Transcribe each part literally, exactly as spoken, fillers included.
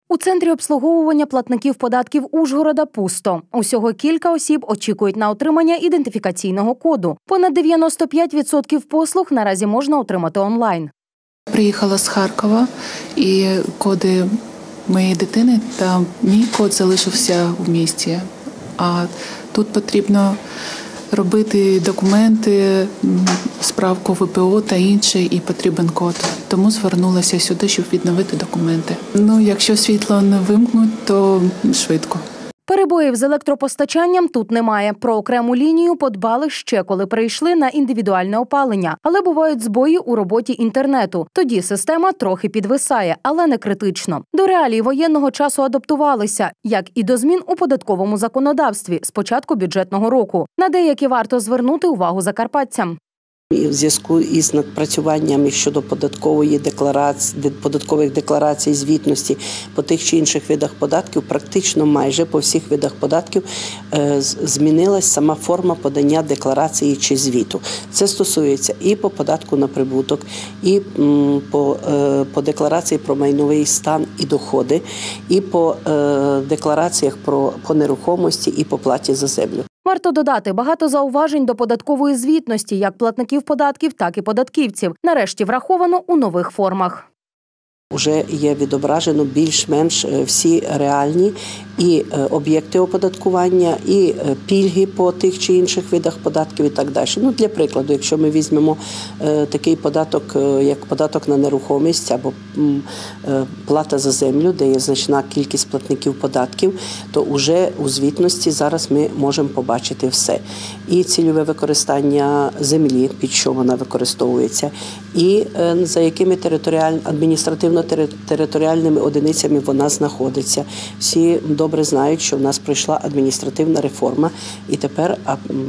У центрі обслуговування платників податків Ужгорода пусто. Усього кілька осіб очікують на отримання ідентифікаційного коду. Понад дев'яносто п'ять відсотків послуг наразі можна отримати онлайн. Приїхала з Харкова і коди моєї дитини та мій код залишився в місті. А тут потрібно робити документи, справку в ВПО та інше, і потрібен код. Тому звернулася сюди, щоб відновити документи. Ну, якщо світло не вимкнуть, то швидко. Перебоїв з електропостачанням тут немає. Про окрему лінію подбали ще, коли перейшли на індивідуальне опалення. Але бувають збої у роботі інтернету. Тоді система трохи підвисає, але не критично. До реалій воєнного часу адаптувалися, як і до змін у податковому законодавстві з початку бюджетного року. На деякі варто звернути увагу закарпатцям. І в зв'язку із надпрацюваннями щодо податкової декларації, податкових декларацій, звітності по тих чи інших видах податків, практично майже по всіх видах податків е, змінилась сама форма подання декларації чи звіту. Це стосується і по податку на прибуток, і м, по, е, по декларації про майновий стан і доходи, і по е, деклараціях про, по нерухомості, і по платі за землю. Варто додати, багато зауважень до податкової звітності як платників податків, так і податківців. Нарешті враховано у нових формах. Уже є відображено більш-менш всі реальні і об'єкти оподаткування, і пільги по тих чи інших видах податків і так далі. Ну, для прикладу, якщо ми візьмемо такий податок, як податок на нерухомість або плата за землю, де є значна кількість платників податків, то вже у звітності зараз ми можемо побачити все. І цільове використання землі, під що вона використовується, і за якими територіальними адміністративно-територіальними одиницями вона знаходиться. Всі добре знають, що в нас пройшла адміністративна реформа, і тепер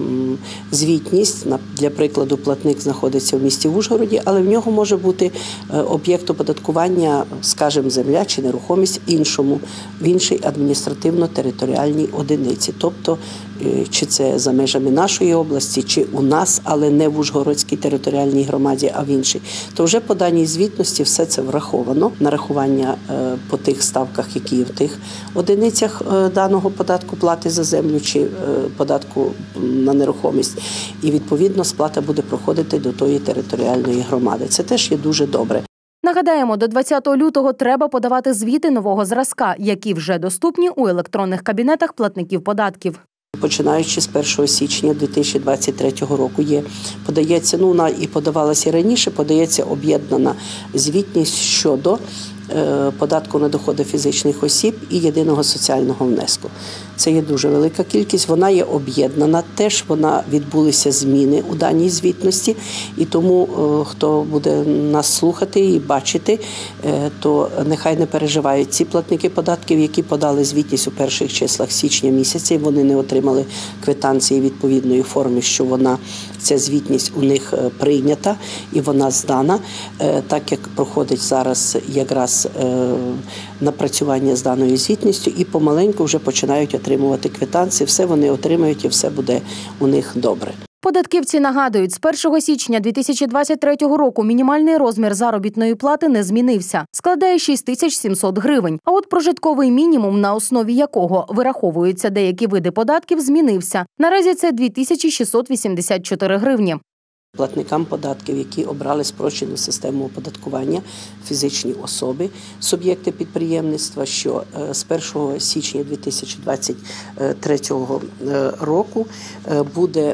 звітність, для прикладу, платник знаходиться в місті Ужгороді, але в нього може бути об'єкт оподаткування, скажімо, земля чи нерухомість іншому, в іншій адміністративно-територіальній одиниці. Тобто, чи це за межами нашої області, чи у нас, але не в Ужгородській територіальній громаді, а в іншій. То вже по даній звітності все це враховано. Нарахування по тих ставках, які є в тих одиницях даного податку плати за землю чи податку на нерухомість. І, відповідно, сплата буде проходити до тої територіальної громади. Це теж є дуже добре. Нагадаємо, до двадцятого лютого треба подавати звіти нового зразка, які вже доступні у електронних кабінетах платників податків. Починаючи з першого січня дві тисячі двадцять третього року є, подається, ну вона і подавалася раніше, подається об'єднана звітність щодо е, податку на доходи фізичних осіб і єдиного соціального внеску. Це є дуже велика кількість, вона є об'єднана, теж вона відбулися зміни у даній звітності, і тому е, хто буде нас слухати і бачити, е, то нехай не переживають ці платники податків, які подали звітність у перших числах січня місяця, вони не отримали квитанції відповідної форми, що вона, ця звітність у них прийнята і вона здана, е, так як проходить зараз якраз е, напрацювання з даною звітністю, і помаленьку вже починають отримати отримувати квитанції, все вони отримають і все буде у них добре. Податківці нагадують, з першого січня дві тисячі двадцять третього року мінімальний розмір заробітної плати не змінився. Складає шість тисяч сімсот гривень. А от прожитковий мінімум, на основі якого вираховуються деякі види податків, змінився. Наразі це дві тисячі шістсот вісімдесят чотири гривні. Платникам податків, які обрали спрощену систему оподаткування, фізичні особи, суб'єкти підприємництва, що з першого січня дві тисячі двадцять третього року буде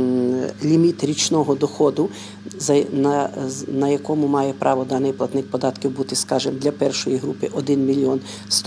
ліміт річного доходу, на, на якому має право даний платник податків бути, скажімо, для першої групи один мільйон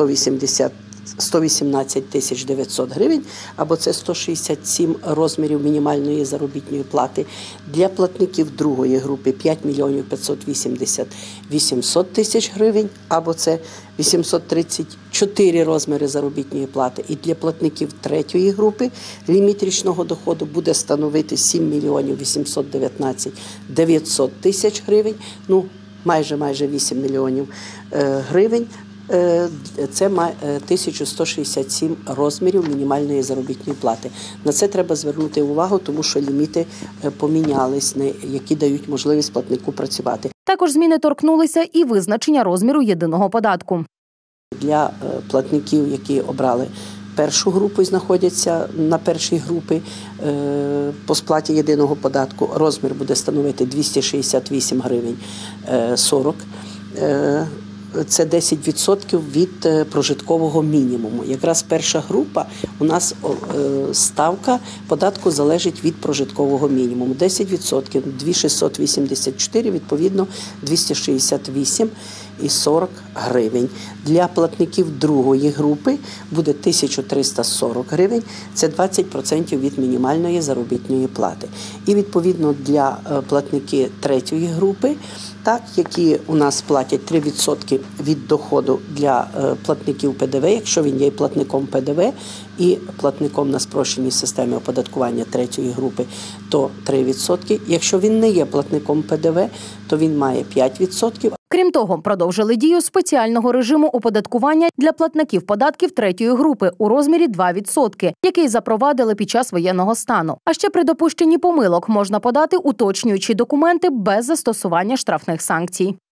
сто вісімнадцять тисяч дев'ятсот гривень, або це сто шістдесят сім розмірів мінімальної заробітної плати. Для платників другої групи п'ять мільйонів п'ятсот вісімдесят вісімсот тисяч гривень, або це вісімсот тридцять чотири розміри заробітної плати. І для платників третьої групи ліміт річного доходу буде становити сім мільйонів вісімсот дев'ятнадцять дев'ятсот тисяч гривень, ну майже-майже вісім мільйонів гривень. Це тисяча сто шістдесят сім розмірів мінімальної заробітної плати. На це треба звернути увагу, тому що ліміти помінялись, які дають можливість платнику працювати. Також зміни торкнулися і визначення розміру єдиного податку. Для платників, які обрали першу групу і знаходяться на першій групі по сплаті єдиного податку, розмір буде становити двісті шістдесят вісім гривень сорок. Це десять відсотків від прожиткового мінімуму. Якраз перша група у нас ставка податку залежить від прожиткового мінімуму. десять відсотків, дві тисячі шістсот вісімдесят чотири, відповідно двісті шістдесят вісім і сорок гривень. Для платників другої групи буде тисяча триста сорок гривень, це двадцять відсотків від мінімальної заробітної плати. І відповідно для платників третьої групи, так, які у нас платять три відсотки від доходу для платників Пе Де Ве, якщо він є платником Пе Де Ве і платником на спрощеній системі оподаткування третьої групи, то три відсотки. Якщо він не є платником Пе Де Ве, то він має п'ять відсотків. Крім того, продовжили дію спеціального режиму оподаткування для платників податків третьої групи у розмірі два відсотки, який запровадили під час воєнного стану. А ще при допущенні помилок можна подати уточнюючі документи без застосування штрафних санкцій.